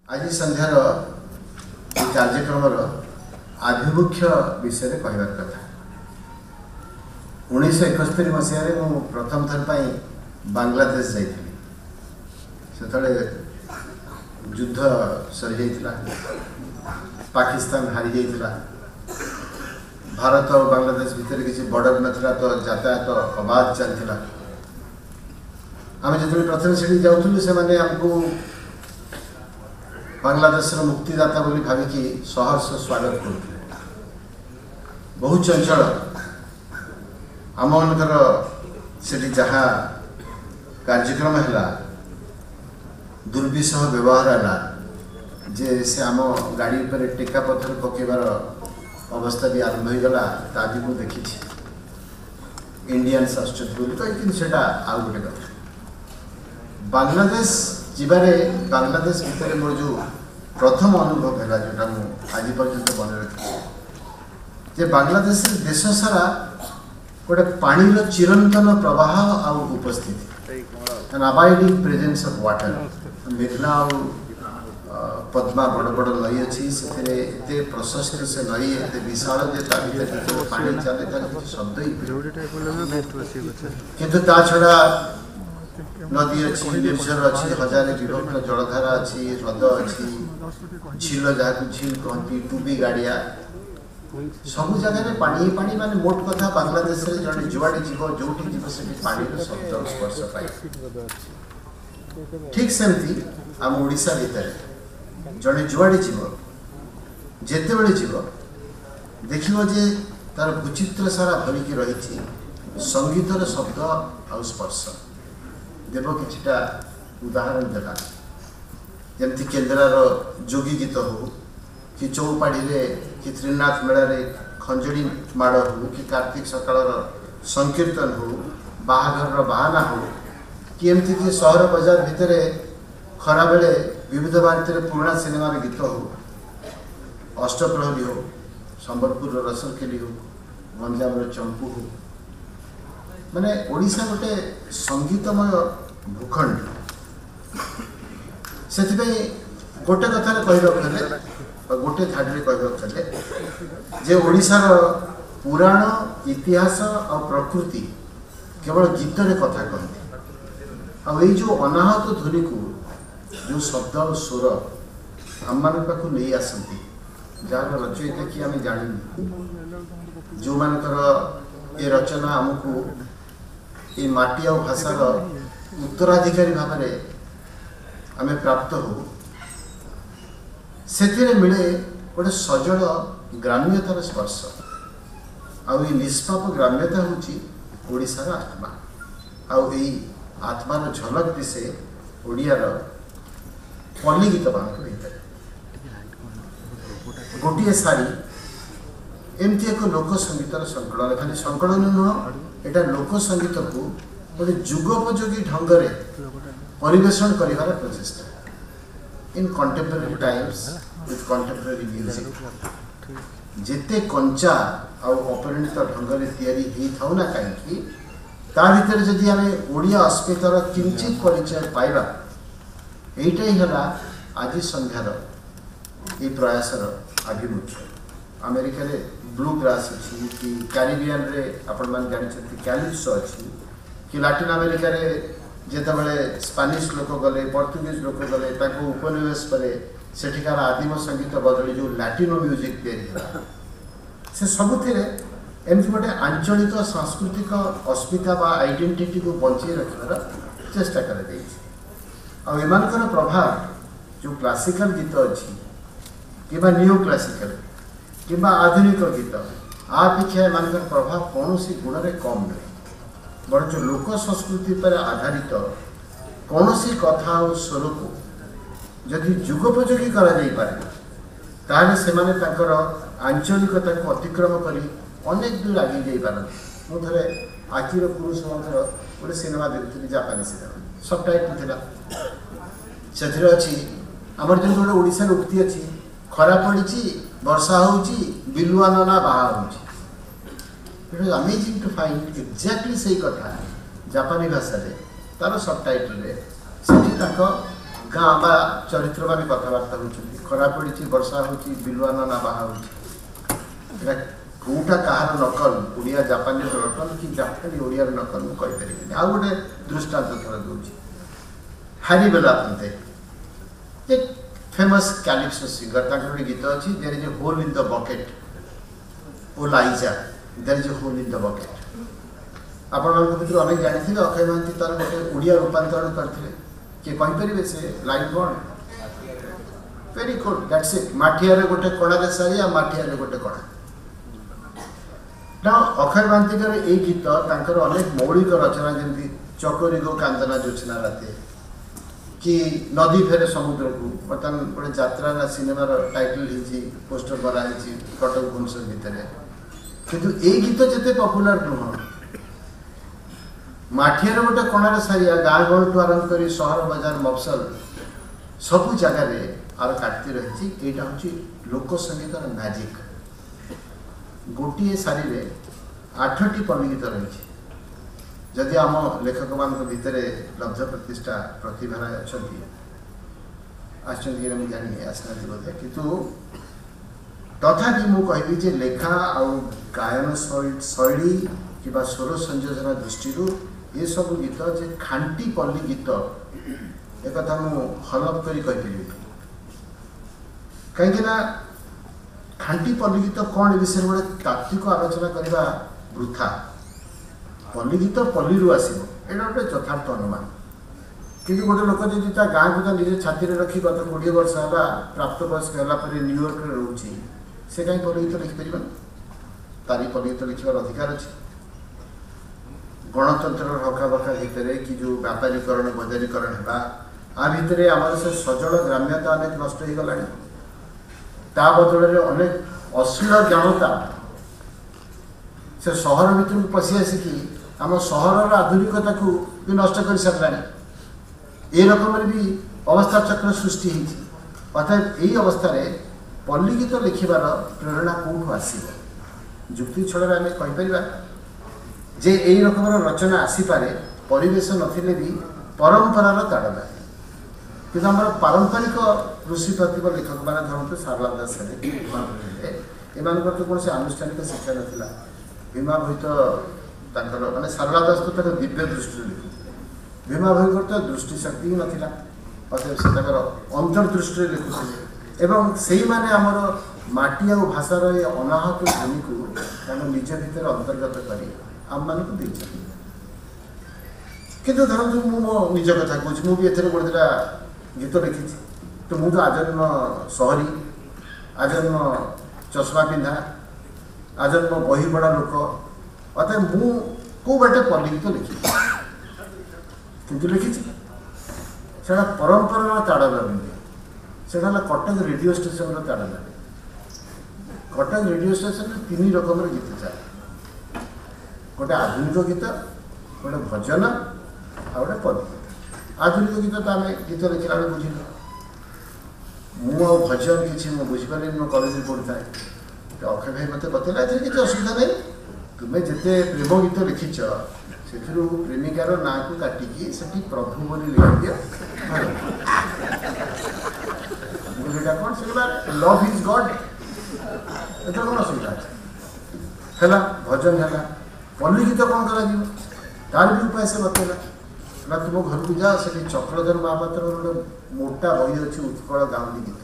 आज संध्यार कार्यक्रम आभिमुख्य विषय कहबार कथा 1971 मसीह मु प्रथम थर पर बांग्लादेश जाइली से युद्ध सरी जाइला पाकिस्तान हारी जाइला भारत और बांग्लादेश भितर किसी बॉर्डर नथिला तो यातायात अबाध चलता आम जो प्रथम से जाऊँ से मैंने आमको बांग्लादेश मुक्तिदाता बोली भाविकी सहर्ष स्वागत करते बहुत चंचल आम मनकर से जहाँ कार्यक्रम है दुर्विषह व्यवहार है जे से आम गाड़ी पर टेका पत्थर पकेबार अवस्था भी आरंभ हो गला भी मुझे देखी इंडियंस आसटा आउ गोटे कथा बांग्लादेश जीवारे बांग्लादेश भितर मोर जो प्रथम अनुभव है जोटा मुझे आज पर्यंत मन रखी जे बांग्लादेश देश सारा गोटे पानी चिरंतन प्रवाह आउ उपस्थिति an abiding presence of water मेघना आउ पद्मा बड़ बड़ नई अच्छी से प्रशस्त से नई एत विशाल पानी चले तार शब्द ही किंतु ता छड़ा नदी अच्छी निर्झर अच्छी हजार विभक्त जलधारा अच्छी ह्रद अच्छी झील जहाँ झील कहती टूबी गाड़िया सब जगह पानी पानी माने मोट कथा बांग्लादेश रे जड़े जुआड़े जीव जो जीव से पानी शब्द स्पर्श पाए ठीक सेमती आम ओडिशा भितर जड़े जुआड़े जीव जेते बड़े जीव देखियो जे तार भूचित्र सारा भरिकी रही संगीतर शब्द आ स्पर्श देव किछिटा उदाहरण देला जमती केन्द्रार जोगी गीत हो कि चौपाड़ी रे कि त्रिनाथ मेला रे खंजड़ी माड़ हो कि कार्तिक सकाल संकीर्तन हो बाहाघर बाहाना हो कि एमती कि सहर बजार भितर खरा बेले विविध भारती पुराणा सिनेमा गीत हो अष्टप्रहरी हो संबलपुर रसरकेली हो गंजाम चंपू हो माने ओडिशा गोटे संगीतमय भूखंड से गोटे कथा कहले गोटे धाड़ी कहले जे ओडिशार पुराण इतिहास और प्रकृति केवल गीत रे कथा कहते आ जो अनाहत ध्वनि को जो शब्द और स्वर आम मान पाक नहीं आसती जार रचयिता कि आम जानी जो मानकर ये रचना आमको ये माटी और भाषार उत्तराधिकारी भाव में आम प्राप्त हो से मिले गोटे सजल ग्राम्यतार स्पर्श आउ निष्पाप ग्राम्यता हूँ ओडिशार आत्मा आउ आत्मार झलक दिशे ओडियार पल्ली गीत मान भीतर गोटे सारी एमती एक लोक संगीतर संकलन खाली संकलन नुह एटा लोक संगीत को गोटे जुगोपयोगी ढंग से परिवेशन करिवार प्रचेष्टा in contemporary times with contemporary music जेते कंचा और अपरिणित ढंग से तैयारी थाउ ना कहीं ता भीतर जदि आम ओडिया अस्मितार किंचित परिचय पाइबा एटा ही है आज संध्यार ये प्रयासर आभिमुख्य अमेरिका रे ब्लू ग्रास अच्छी कि कैरिबियन रे आपण मान जानी कैलिप्सो अच्छी कि लैटिन अमेरिका रे जेतबेले स्पेनिश लोक गले पोर्तुगीज लोक गले ताको उपनिवेश परे सेठिकार आदिम संगीत बदली जो लैटिनो म्यूजिक तैयारी से सबुथिरे एमती गोटे आंचलिक सांस्कृतिक अस्मिता बा आइडेंटिटी को बंचाई रखार चेष्टा कर एमानकर प्रभाव जो क्लासिकल गीत अच्छी कि न्यू क्लासिकल कि आधुनिक गीत आपेक्षा एम प्रभाव कौन सी गुण में कम नहीं बड़ जो लोक संस्कृति पर आधारित कौन सी कथा और स्वर को जदि जुगोपयोगी करें से आंचलिकता को अतिक्रम कर अनेक दूर आगे जापारती मुझे आखिर पुरुष गोटे सिनेमा देखी जापानी सिनेमा सबटाइटल से अच्छी आमर जो गोटे ओडिशा उक्ति अच्छी खरा पड़ी वर्षा होची बिलुआ नना बाहा होची it was amazing to find exactly सही कथा जापानी भाषा रे तार सबटाइटल रे सेठी ताको गाँ बा चरित्र माने कथबार्ता होती खरा पड़ी वर्षा होती बिलुआन ना बाहा होती कौटा कहार नकल ओडिया जापानी नकल कि जापानी ओडिया नकल मुझे कहीपर आ गए दृष्टांत थोड़ा दूसरी हारी बेलापंते एक फेमस कैलिप्सो सिंगर गोटे गीत अच्छी there is a hole in the bucket oh Liza there is a hole in the bucket आपण भितर अनेक जानी अक्षय महांती तार गोटे ओडिया रूपांतरण करते किए कहीपर से लाइन कौन वेरी गुड दैट्स इट माठिया गोटे कणा सारी आ माठिया गोटे कणा ना अक्षय महांतीकर ये गीत अनेक मौलिक रचना जमी चकोरी गो कांदना जोचना राते कि नदी फेरे समुद्र को बर्तमान गोटे यात्रा ना सिनेमार टाइटल पोस्टर बनाई कटक भुवनेश्वर भितर किंतु ये गीत जिते पपुलर नुह माठियार गोटे कणार सारिया गाँ गहल ठू आरंभ कर सहर बजार मफसल सबू जगार आर काटती रही यहाँ हूँ लोक संगीतर मैजिक गोटे सारी 8टी पल्ली गीत रही जदि आम लेखक मान भितर लब्ध प्रतिष्ठा प्रतिभा अच्छा जानी आसना बोधे किंतु तथापि मुझे जे लेखा आउ गायन शैली कि स्वर संयोजन दृष्टि ये सब गीत जे खांटी पल्ली गीत एक हलप कर कहीं खांटी पल्ली गीत कौन विषय में गोटे तात्विक आलोचना करने वृथा पल्ली गीत पल्ली रू आसो यहाँ गोटे यथार्थ अनुमान किंतु गोटे लोक जी गाँ को निजे छाती रखी गत 20 वर्ष है प्राप्त वयस्क है न्यूयॉर्क रोचे से कहीं पल्ली गीत लिखिपर तारी पल्ली गीत लिखार अधिकार अच्छे गणतंत्र हका बका भितर कि जो व्यापारीकरण बजारीकरण है आ भितर आम से सजल ग्राम्यता अनेक नष्ट हो गला ता बदल अनेक अश्लील जनता से सहर भर पशि आसिकी आम सहर आधुनिकता को भी नष्ट कर सारा ये रकम भी अवस्था चक्र सृष्टि अर्थात यही अवस्था पल्ली गीत लिखार प्रेरणा कौटू आसो जुक्ति छड़ आम कहीपर जे यही रकम रचना आसीपे परिवेश नथिले भी परंपरार ताड़ना कि आम पारंपरिक ऋषि प्रतिभा लेखक मैंने धरते सारला दास एम तो कौन से आनुष्ठानिक शिक्षा नाला भीमा भोई तो माने सारला दास तो दिव्य दृष्टि लिखुते भीमा भोई तो दृष्टिशक्ति ही नाला अतएव से अंतर्दृष्टि लिखुते एवं से माने आमर माटी आ भाषार ये अनाहत ध्वनि को निज भितर अंतर्गत कर आम मान किंतु धरतु मो निज कथा कहूँ मुझे एथेर गोटे दिटा गीत लिखी तो मुझे आजन्म सहरी आजन्म चश्मा पिंधा आजन्म बही पड़ा लोक अतः मु को बाटे पल्ली गीत लिखी किंतु लिखी से परंपरार ताड़ना से कटक रेडियो स्टेशन ताड़ना कटक रेडियो स्टेशन 3 रकम गीत चले गोटे आधुनिक गीत गोटे भजन आ गोटे पल्ली गीत आधुनिक गीत तो आम गीत लिखला बेले बुझिल मु भजन किसी बुझीपारे मो कलेज पढ़ुता अक्षय भाई मत बतला किसी असुविधा नहीं तुम्हें जिते प्रेम गीत लिखिच से प्रेमिकार ना को काटिकी से प्रभु बोली लिखि दियो कौन से लव इज गॉड एटा कौन असुविधा है भजन है पल्ली गीत कौन कर तार भी उपाय से बतला ना तुम घर को जा से चक्रधर महापात्र गोटे मोटा बही अच्छी उत्कल गाँवली गीत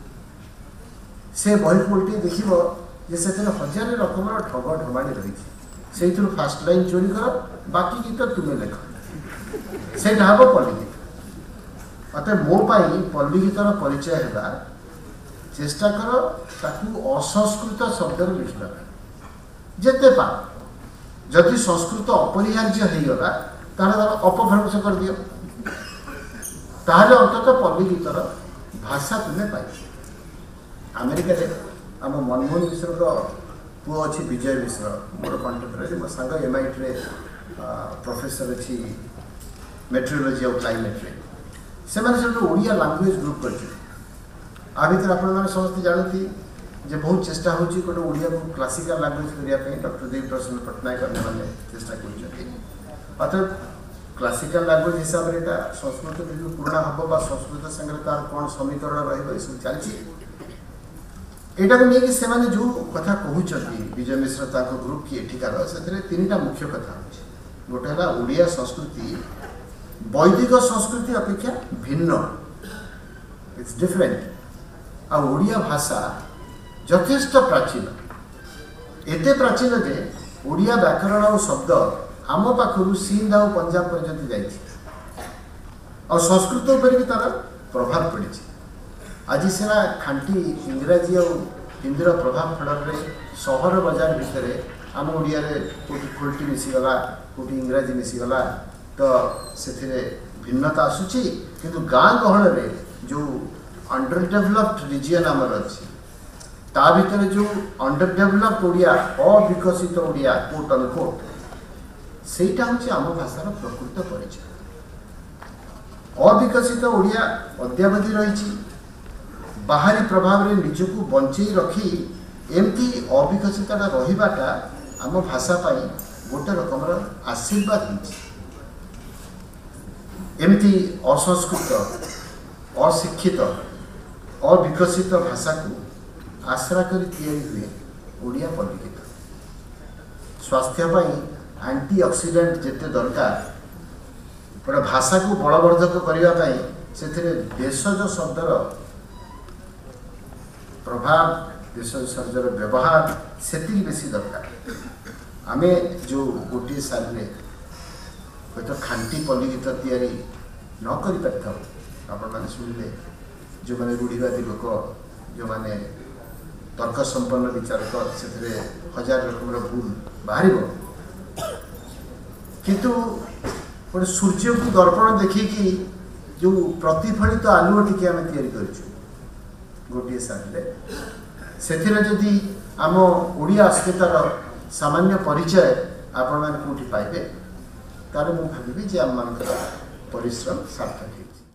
से बही उल्टी देख से 1000 रकम ठग ठमाणी रही से फास्ट लाइन चोरी कर बाकी गीत तुम्हें लेख से हम पल्ली गीत अतः मो पल्ली गीतर परिचय है चेष्टा कर ताकू असंस्कृत शब्द लिखा जिते पा जदि संस्कृत अपरिहार्य होगा तार अपभ्रंश कर दियो ताहले अंततः पल्ली गीतर भाषा तुम्हें पाई अमेरिका आम मनमोहन मिश्र पुओ अच्छी विजय मिश्र मोर कंटेम्परारी मो सांग MIT रे प्रोफेसर अच्छी मेट्रोलॉजी और क्लाइमेट रे से ओडिया लैंग्वेज ग्रुप कर भितर आप समस्त जानती जे बहुत चेष्टा होची गोटे ओडिया को क्लासिकल लैंग्वेज करने डॉक्टर देव प्रसन्न पट्टनायक मैंने चेष्टा कर क्लासिकल लैंग्वेज हिसाब से संस्कृत पुराणा हम संस्कृत संगे तार कौन समीकरण रही चलती यहाँ को लेकिन से जो कथा कहते विजय मिश्र ग्रुप की एठिकार से तीन टा मुख्य कथा गोटे है ओडिया संस्कृति वैदिक संस्कृति अपेक्षा भिन्न इट्स डिफरेंट आ ओडिया भाषा यथेष्ट प्राचीन एते प्राचीन जे ओडिया व्याकरण और शब्द आम पाखु सिंध आ पंजाब पर्यंत जाइए और संस्कृत उपर भी तार प्रभाव पड़ी आज सीना खांटी इंग्राजी और हिंदी प्रभाव फल सहर बजार भितर आम ओडिया कोटी मिसीगला कोटी इंग्राजी मिसीगला तो से भिन्नता आसूची किंतु गाँ गहल जो अंडर डेवलप्ड रिजियन आमर अच्छी ता भीतर जो अंडर डेवलप्ड ओडिया अविकसित ओडिया कोट अनकोट सेटा हूँ आम भाषार प्रकृत परिचय अविकसित ओडिया अद्यावधि रही बाहरी प्रभाव रे निजक बंचे रखी एमती अविकसित रहीबाटा आम भाषा पाई गोटे रकम आशीर्वाद एमती असंस्कृत अशिक्षित अविकसित भाषा को आश्रा कर हुए ओडिया पल्लिखित स्वास्थ्य एंटी ऑक्सीडेंट जिते दरकार गोटे भाषा को बलवर्धक करने से देशज शब्दर प्रभाव देशज शब्दर व्यवहार से बेसी दरकार आम जो गोटे साल हयत खांटी पल्लिखित तैयारी न कर शुणिले जो मैंने रूढ़ीवादी लोक जो मैंने तर्क संपन्न विचारक से हजार रकम भूल बाहर किंतु गोटे सूर्य को दर्पण देखिकी जो प्रतिफलित आलुओ टी आम गोटे सारे से जदि आम ओडिया अस्मितार सामान्य परिचय आपण मैंने कौटी पाइबे तार मुझे भावी आम मान परिश्रम सार्थक है।